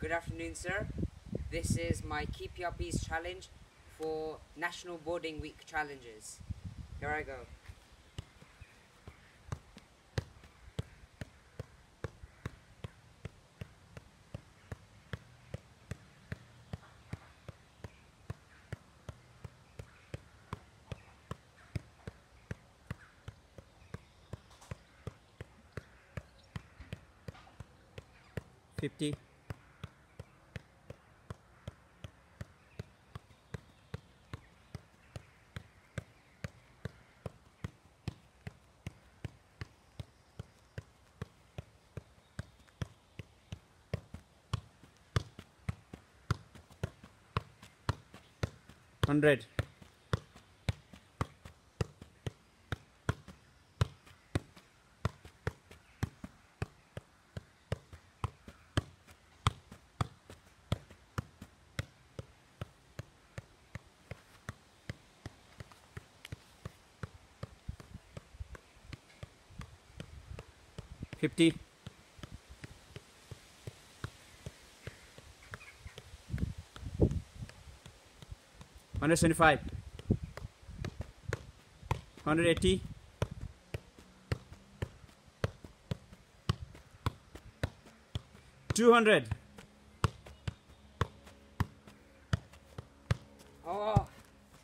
Good afternoon, sir. This is my Keep Uppies challenge for National Boarding Week challenges. Here I go. $50. $100. $50. $125. $180. $200.